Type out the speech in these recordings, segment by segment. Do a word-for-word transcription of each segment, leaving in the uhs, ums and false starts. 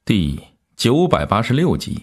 第九百八十六集。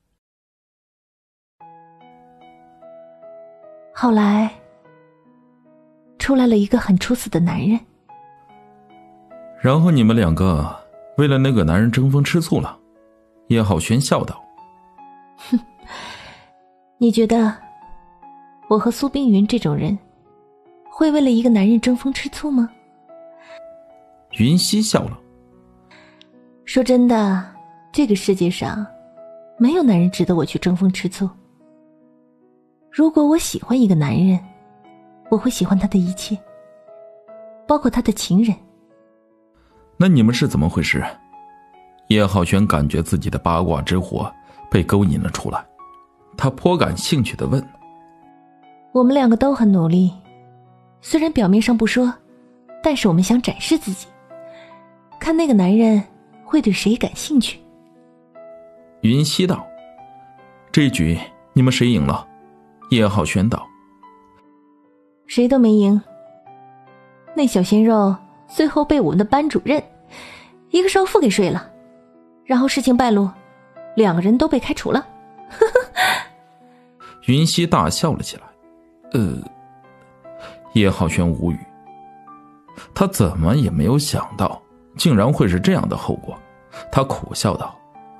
后来出来了一个很出色的男人， 然后你们两个为了那个男人争风吃醋了。叶浩轩笑道。 哼，你觉得我和苏冰云这种人会为了一个男人争风吃醋吗？ 云溪笑了。 说真的，这个世界上没有男人值得我去争风吃醋。如果我喜欢一个男人，我会喜欢他的一切，包括他的情人。 那你们是怎么回事？叶浩轩感觉自己的八卦之火被勾引了出来，他颇感兴趣地问。 我们两个都很努力，虽然表面上不说，但是我们想展示自己，看那个男人会对谁感兴趣。 云溪道。这一局你们谁赢了？叶浩轩道。 谁都没赢，那小鲜肉最后被我们的班主任一个少妇给睡了，然后事情败露，两个人都被开除了。 云溪大笑了起来。呃，叶浩轩无语，他怎么也没有想到竟然会是这样的后果，他苦笑道。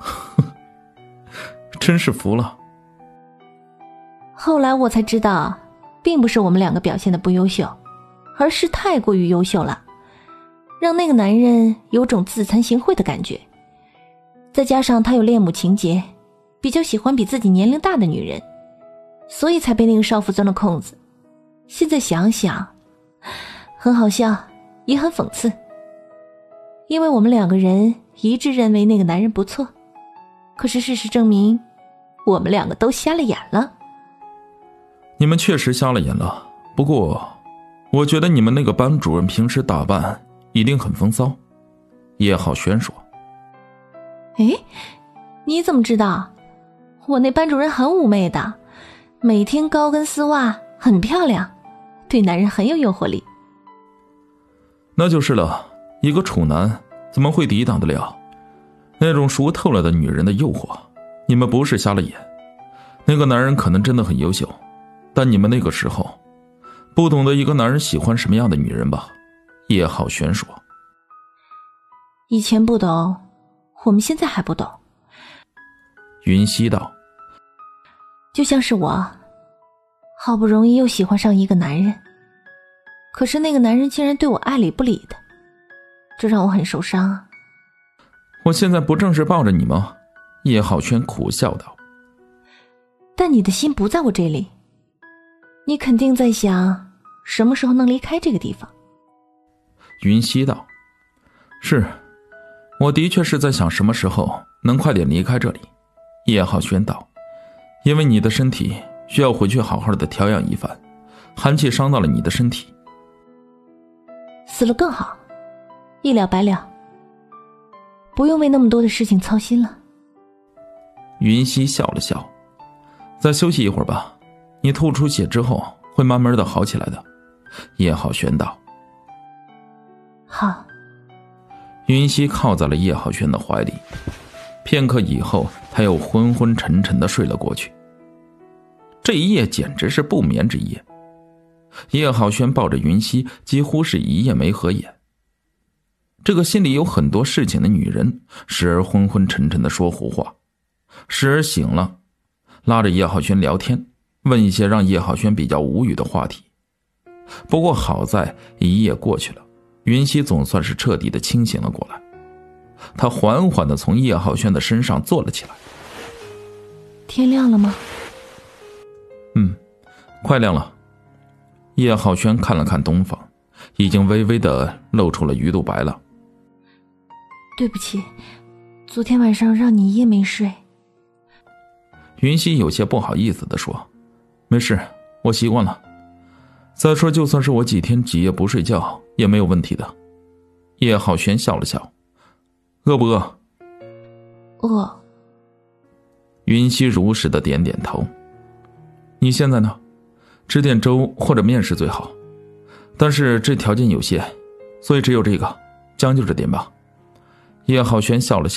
真是服了。 后来我才知道，并不是我们两个表现得不优秀，而是太过于优秀了，让那个男人有种自惭形秽的感觉。再加上他有恋母情节，比较喜欢比自己年龄大的女人，所以才被那个少妇钻了空子。现在想想，很好笑，也很讽刺。因为我们两个人一致认为那个男人不错，可是事实证明，我们两个都瞎了眼了。 你们确实瞎了眼了，不过我觉得你们那个班主任平时打扮一定很风骚。叶浩轩说。 诶，你怎么知道？我那班主任很妩媚的，每天高跟丝袜，很漂亮，对男人很有诱惑力。 那就是了，一个处男怎么会抵挡得了那种熟透了的女人的诱惑？你们不是瞎了眼，那个男人可能真的很优秀，但你们那个时候不懂得一个男人喜欢什么样的女人吧？叶浩轩说。 以前不懂，我们现在还不懂。 云溪道。 就像是我，好不容易又喜欢上一个男人，可是那个男人竟然对我爱理不理的，这让我很受伤啊。 我现在不正是抱着你吗？叶浩轩苦笑道。 但你的心不在我这里，你肯定在想什么时候能离开这个地方。 云溪道。是，我的确是在想什么时候能快点离开这里。叶浩轩道。因为你的身体需要回去好好的调养一番，寒气伤到了你的身体。 死了更好，一了百了，不用为那么多的事情操心了。 云溪笑了笑。再休息一会儿吧，你吐出血之后会慢慢的好起来的。叶浩轩道。 好。 云溪靠在了叶浩轩的怀里，片刻以后他又昏昏沉沉的睡了过去。这一夜简直是不眠之夜，叶浩轩抱着云溪几乎是一夜没合眼。这个心里有很多事情的女人，时而昏昏沉沉的说胡话，时而醒了拉着叶浩轩聊天，问一些让叶浩轩比较无语的话题。不过好在一夜过去了，云溪总算是彻底的清醒了过来。他缓缓地从叶浩轩的身上坐了起来。 天亮了吗？ 嗯，快亮了。叶浩轩看了看东方，已经微微地露出了鱼肚白了。 对不起，昨天晚上让你一夜没睡。 云溪有些不好意思地说。没事，我习惯了。再说就算是我几天几夜不睡觉也没有问题的。叶浩轩笑了笑。饿不饿？ 饿。 云溪如实的点点头。你现在呢？吃点粥或者面食最好，但是这条件有限，所以只有这个，将就着点吧。叶浩轩笑了笑，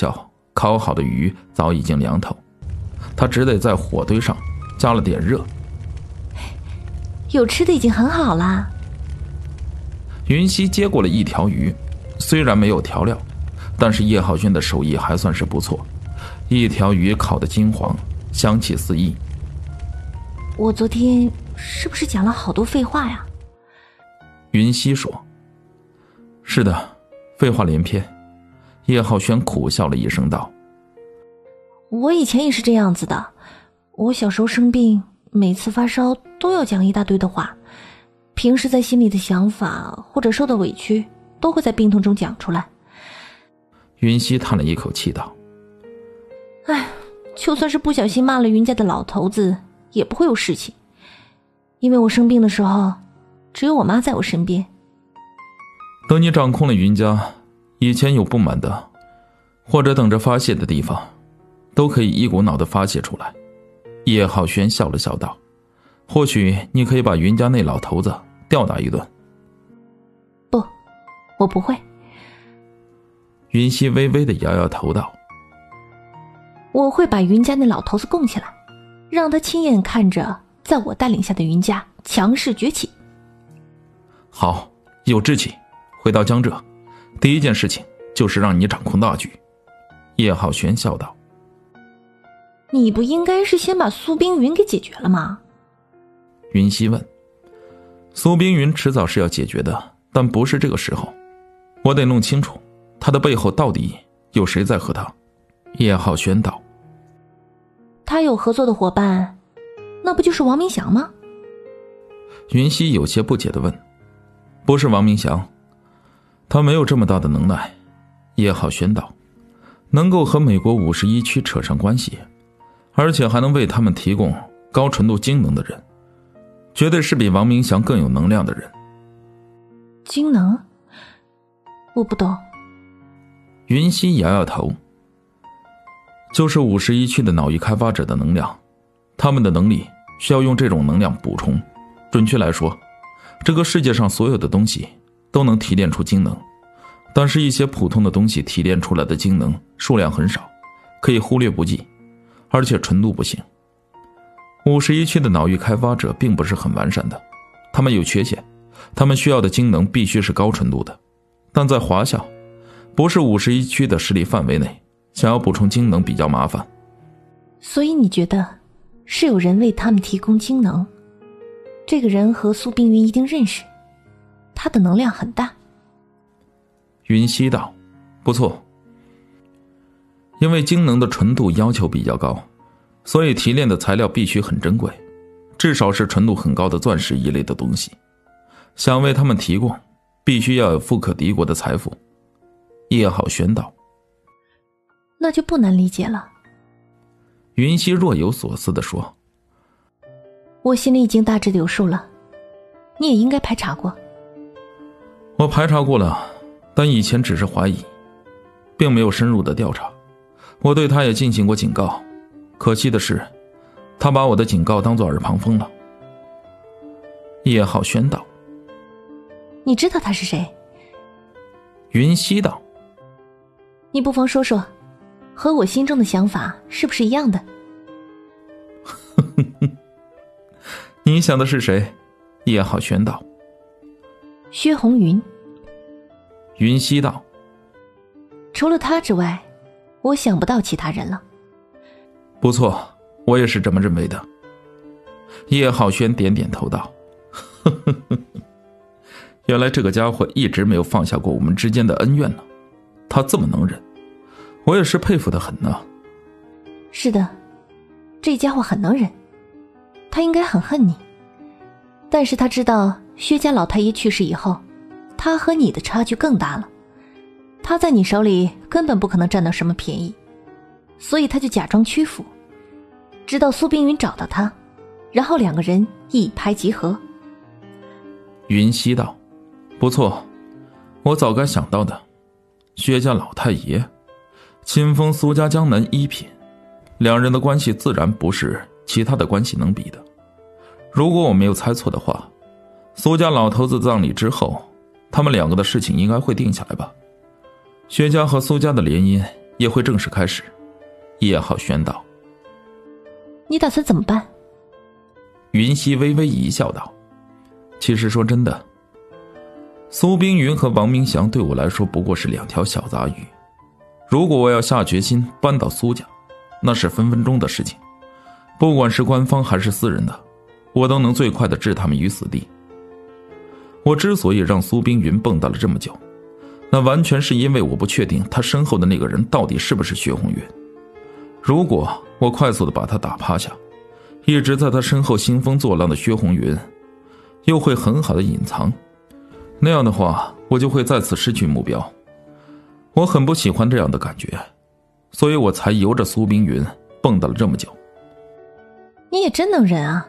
烤好的鱼早已经凉透，他只得在火堆上加了点热。 有吃的已经很好啦。 云溪接过了一条鱼，虽然没有调料，但是叶浩轩的手艺还算是不错，一条鱼烤得金黄，香气四溢。 我昨天是不是讲了好多废话呀？ 云溪说。是的，废话连篇。叶浩轩苦笑了一声道， 我以前也是这样子的，我小时候生病，每次发烧都要讲一大堆的话，平时在心里的想法或者受到委屈都会在病痛中讲出来。 云溪叹了一口气道， 唉，就算是不小心骂了云家的老头子也不会有事情，因为我生病的时候只有我妈在我身边。 等你掌控了云家，以前有不满的或者等着发泄的地方都可以一股脑的发泄出来。叶浩轩笑了笑道，或许你可以把云家那老头子吊打一顿。 不，我不会。 云溪微微的摇摇头道， 我会把云家那老头子供起来，让他亲眼看着在我带领下的云家强势崛起。 好，有志气。回到江浙，第一件事情就是让你掌控大局。叶浩轩笑道， 你不应该是先把苏冰云给解决了吗？ 云溪问。苏冰云迟早是要解决的，但不是这个时候，我得弄清楚他的背后到底有谁在和他。叶浩轩道， 他有合作的伙伴，那不就是王明祥吗？ 云溪有些不解地问，不是王明祥，他没有这么大的能耐。叶浩轩道，能够和美国五十一区扯上关系，而且还能为他们提供高纯度精能的人，绝对是比王明祥更有能量的人。 精能？我不懂。 云溪摇摇头，就是五十一区的脑域开发者的能量，他们的能力需要用这种能量补充。准确来说，这个世界上所有的东西都能提炼出精能，但是一些普通的东西提炼出来的精能数量很少，可以忽略不计，而且纯度不行。五十一区的脑域开发者并不是很完善的，他们有缺陷，他们需要的精能必须是高纯度的，但在华校不是五十一区的势力范围内，想要补充精能比较麻烦。 所以你觉得是有人为他们提供精能？这个人和苏冰云一定认识，他的能量很大。 云溪道，不错。因为精能的纯度要求比较高，所以提炼的材料必须很珍贵，至少是纯度很高的钻石一类的东西。想为他们提供，必须要有富可敌国的财富。叶浩轩道， 那就不难理解了。 云溪若有所思地说， 我心里已经大致的有数了，你也应该排查过。 我排查过了，但以前只是怀疑，并没有深入的调查。我对他也进行过警告，可惜的是他把我的警告当作耳旁风了。叶浩轩道， 你知道他是谁？ 云溪道， 你不妨说说，和我心中的想法是不是一样的？ 你想的是谁？叶浩轩道， 薛红云。 云溪道， 除了他之外，我想不到其他人了。 不错，我也是这么认为的。叶浩轩点点头道，呵呵呵，原来这个家伙一直没有放下过我们之间的恩怨呢。他这么能忍，我也是佩服得很呢。 是的，这家伙很能忍，他应该很恨你，但是他知道薛家老太爷去世以后，他和你的差距更大了，他在你手里根本不可能占到什么便宜，所以他就假装屈服，直到苏冰云找到他，然后两个人一拍即合。 云溪道，不错，我早该想到的。薛家老太爷亲封苏家江南一品，两人的关系自然不是其他的关系能比的。如果我没有猜错的话，苏家老头子葬礼之后，他们两个的事情应该会定下来吧。薛家和苏家的联姻也会正式开始。叶浩轩道： 你打算怎么办？ 云溪微微一笑道：其实说真的，苏冰云和王明祥对我来说不过是两条小杂鱼，如果我要下决心搬到苏家，那是分分钟的事情，不管是官方还是私人的，我都能最快的置他们于死地。我之所以让苏冰云蹦跶了这么久，那完全是因为我不确定他身后的那个人到底是不是薛红云。如果我快速的把他打趴下，一直在他身后兴风作浪的薛红云又会很好的隐藏，那样的话我就会再次失去目标。我很不喜欢这样的感觉，所以我才由着苏冰云蹦跶了这么久。 你也真能忍啊。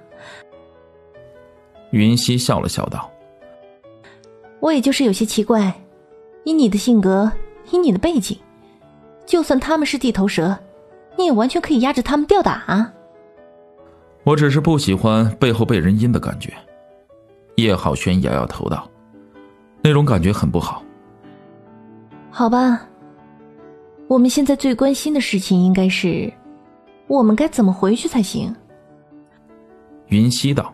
云溪笑了笑道： 我也就是有些奇怪，以你的性格，以你的背景，就算他们是地头蛇，你也完全可以压着他们吊打啊。 我只是不喜欢背后被人阴的感觉。叶浩轩摇摇头道：那种感觉很不好。 好吧，我们现在最关心的事情应该是我们该怎么回去才行。 云溪道：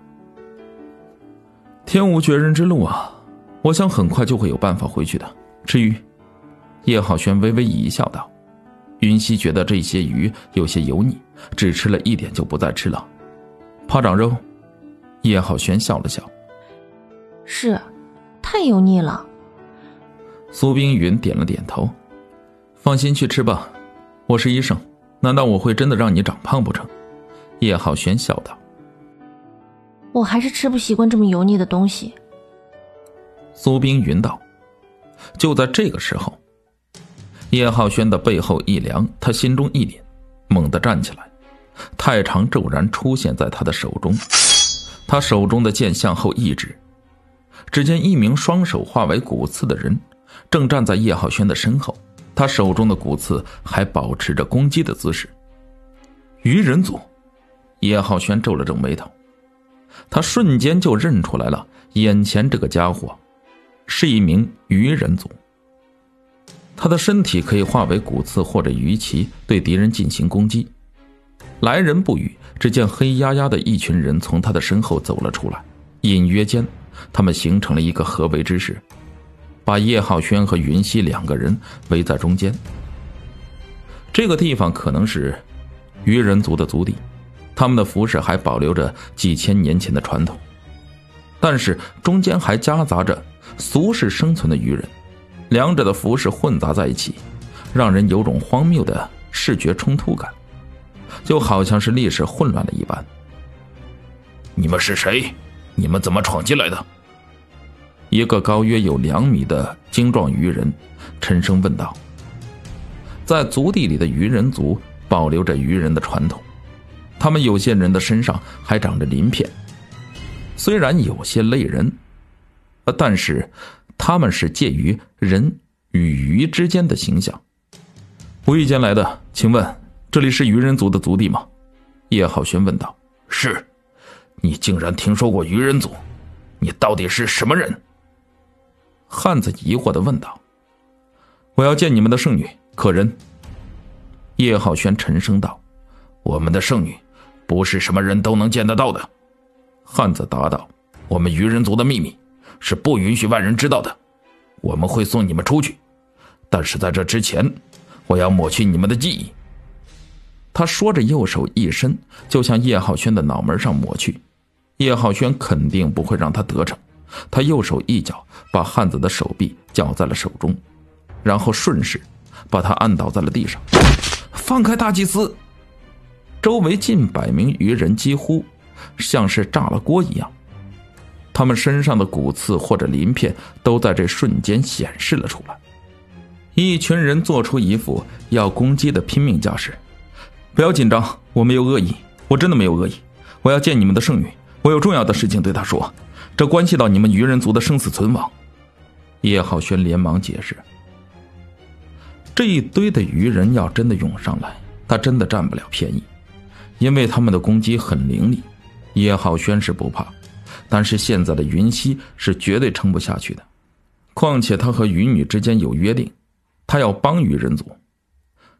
天无绝人之路啊，我想很快就会有办法回去的。吃鱼。叶浩轩微微一笑道。云溪觉得这些鱼有些油腻，只吃了一点就不再吃了。怕长肉？叶浩轩笑了笑。 是，太油腻了。 苏冰云点了点头。放心去吃吧，我是医生，难道我会真的让你长胖不成？叶浩轩笑道。 我还是吃不习惯这么油腻的东西。 苏冰云道。就在这个时候，叶浩轩的背后一凉，他心中一凛，猛地站起来，太长骤然出现在他的手中。他手中的剑向后一指，只见一名双手化为骨刺的人正站在叶浩轩的身后，他手中的骨刺还保持着攻击的姿势。鱼人族。叶浩轩皱了皱眉头，他瞬间就认出来了，眼前这个家伙是一名鱼人族。他的身体可以化为骨刺或者鱼鳍，对敌人进行攻击。来人不语，只见黑压压的一群人从他的身后走了出来，隐约间他们形成了一个合围之势，把叶浩轩和云溪两个人围在中间。这个地方可能是鱼人族的族地，他们的服饰还保留着几千年前的传统，但是中间还夹杂着俗世生存的鱼人，两者的服饰混杂在一起，让人有种荒谬的视觉冲突感，就好像是历史混乱了一般。你们是谁？你们怎么闯进来的？一个高约有两米的精壮鱼人沉声问道。在族地里的鱼人族保留着鱼人的传统，他们有些人的身上还长着鳞片，虽然有些类人，但是他们是介于人与鱼之间的形象。无意间来的，请问这里是鱼人族的族地吗？叶浩轩问道。是。你竟然听说过鱼人族？你到底是什么人？汉子疑惑地问道。我要见你们的圣女，可人？叶浩轩沉声道。我们的圣女不是什么人都能见得到的。汉子答道。我们鱼人族的秘密是不允许外人知道的，我们会送你们出去，但是在这之前，我要抹去你们的记忆。他说着右手一伸，就向叶浩轩的脑门上抹去。叶浩轩肯定不会让他得逞，他右手一脚把汉子的手臂绞在了手中，然后顺势把他按倒在了地上。放开大祭司！周围近百名鱼人几乎像是炸了锅一样，他们身上的骨刺或者鳞片都在这瞬间显示了出来。一群人做出一副要攻击的拼命架势。不要紧张，我没有恶意，我真的没有恶意，我要见你们的圣女，我有重要的事情对她说，这关系到你们鱼人族的生死存亡。叶浩轩连忙解释。这一堆的鱼人要真的涌上来，他真的占不了便宜，因为他们的攻击很凌厉。叶浩轩是不怕，但是现在的云溪是绝对撑不下去的，况且他和鱼女之间有约定，他要帮鱼人族。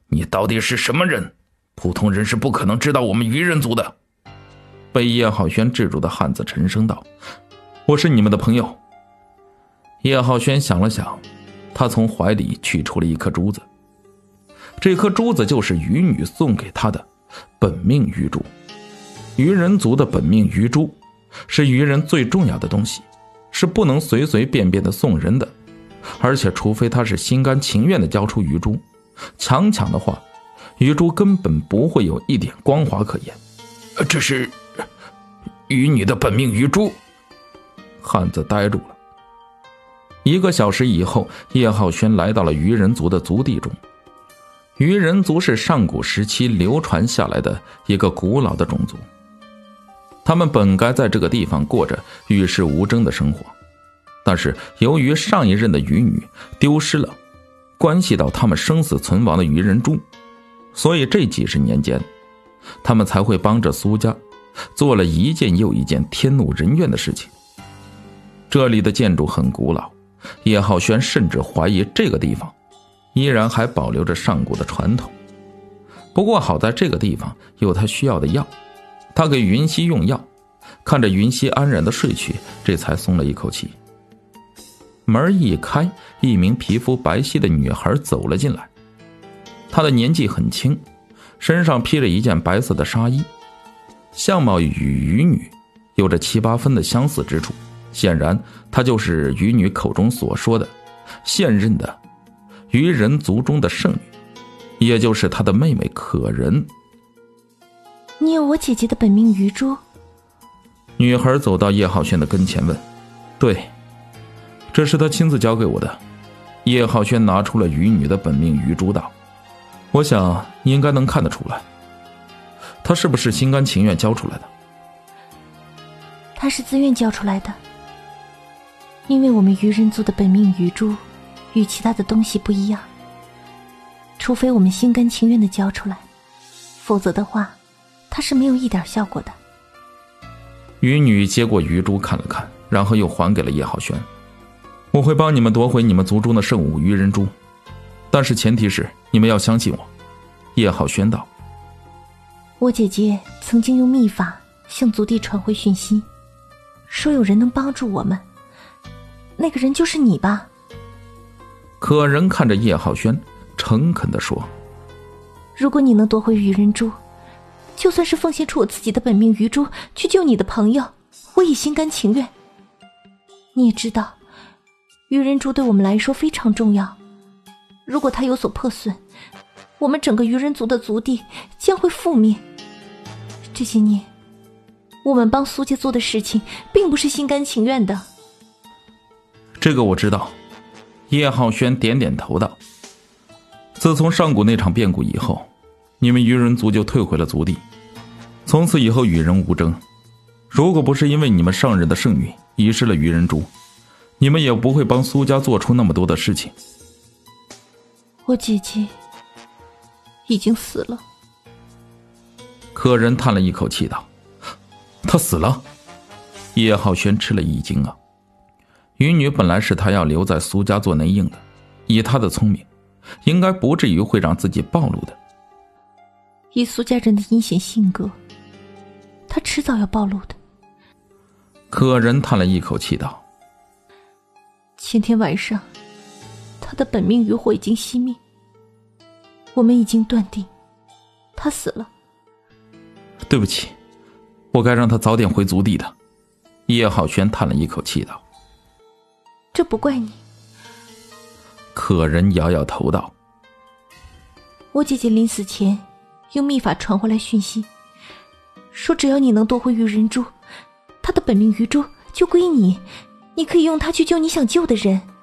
你到底是什么人？普通人是不可能知道我们鱼人族的。被叶浩轩制住的汉子沉声道：我是你们的朋友。叶浩轩想了想，他从怀里取出了一颗珠子，这颗珠子就是鱼女送给他的本命鱼珠。鱼人族的本命鱼珠是鱼人最重要的东西，是不能随随便便的送人的，而且除非他是心甘情愿的交出鱼珠，强抢的话，鱼珠根本不会有一点光华可言。这是鱼女的本命鱼珠。汉子呆住了。一个小时以后，叶浩轩来到了鱼人族的族地中。鱼人族是上古时期流传下来的一个古老的种族，他们本该在这个地方过着与世无争的生活，但是由于上一任的鱼女丢失了关系到他们生死存亡的鱼人珠，所以这几十年间，他们才会帮着苏家做了一件又一件天怒人怨的事情。这里的建筑很古老，叶浩轩甚至怀疑这个地方依然还保留着上古的传统。不过好在这个地方有他需要的药，他给云溪用药，看着云溪安然的睡去，这才松了一口气。门一开，一名皮肤白皙的女孩走了进来。她的年纪很轻，身上披着一件白色的纱衣，相貌与鱼女有着七八分的相似之处，显然她就是鱼女口中所说的现任的鱼人族中的圣女，也就是她的妹妹可人。 你有我姐姐的本命鱼珠？ 女孩走到叶浩轩的跟前问。对，这是她亲自交给我的。叶浩轩拿出了鱼女的本命鱼珠道，我想你应该能看得出来，她是不是心甘情愿交出来的？ 她是自愿交出来的，因为我们鱼人族的本命鱼珠与其他的东西不一样，除非我们心甘情愿地交出来，否则的话它是没有一点效果的。 鱼女接过鱼珠看了看，然后又还给了叶浩轩。我会帮你们夺回你们族中的圣物鱼人珠，但是前提是你们要相信我。叶浩轩道。 我姐姐曾经用秘法向族地传回讯息，说有人能帮助我们，那个人就是你吧？ 可人看着叶浩轩诚恳地说， 如果你能夺回鱼人珠，就算是奉献出我自己的本命鱼珠去救你的朋友，我也心甘情愿。你也知道，鱼人珠对我们来说非常重要，如果它有所破损，我们整个鱼人族的族地将会覆灭。这些年我们帮苏家做的事情并不是心甘情愿的。 这个我知道。叶浩轩点点头道，自从上古那场变故以后，你们鱼人族就退回了族地，从此以后与人无争。如果不是因为你们上任的圣女遗失了鱼人珠，你们也不会帮苏家做出那么多的事情。 我姐姐已经死了。 客人叹了一口气道，她死了？叶浩轩吃了一惊啊。鱼女本来是他要留在苏家做内应的，以他的聪明，应该不至于会让自己暴露的。 以苏家人的阴险性格，他迟早要暴露的。 客人叹了一口气道， 前天晚上他的本命渔火已经熄灭，我们已经断定他死了。 对不起，我该让他早点回族地的。叶浩轩叹了一口气道， 这不怪你。 客人摇摇头道， 我姐姐临死前用秘法传回来讯息，说只要你能夺回鱼人珠，她的本命鱼珠就归你，你可以用它去救你想救的人。